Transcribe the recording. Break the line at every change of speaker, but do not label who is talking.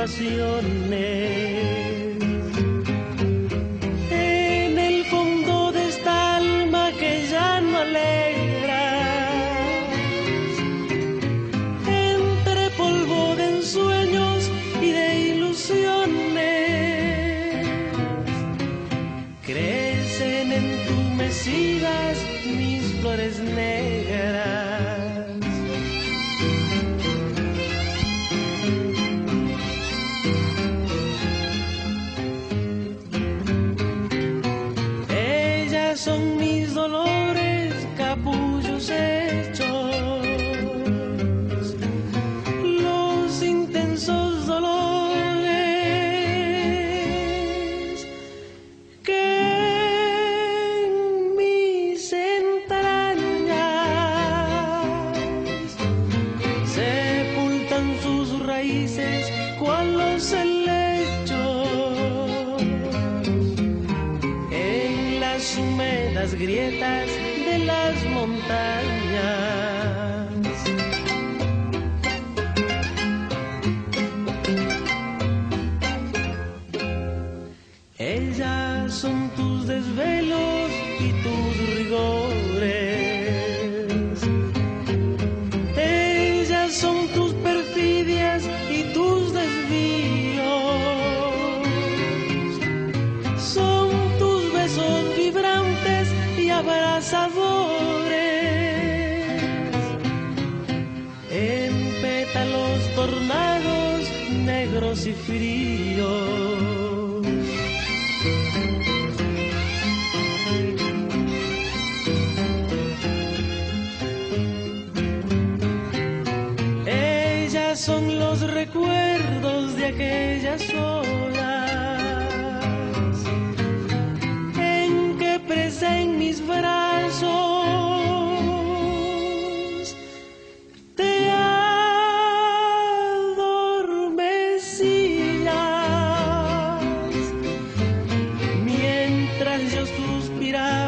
pasiones. En el fondo de esta alma que ya no alegras, entre polvo de ensueños y de ilusiones, crecen entumecidas mis flores negras. Son mis dolores, capullos hechos, los intensos dolores que en mis entrañas sepultan sus raíces cual los helechos húmedas grietas de las montañas. Ellas son tus desvelos y tus rigores. Ellas son tus perfidias y tus desvíos. Son tus besos vibrantes y abrazadores, en pétalos tornados, negros y fríos. Ellas son los recuerdos de aquellas horas en que presa en mis brazos te adormecías mientras yo suspiraba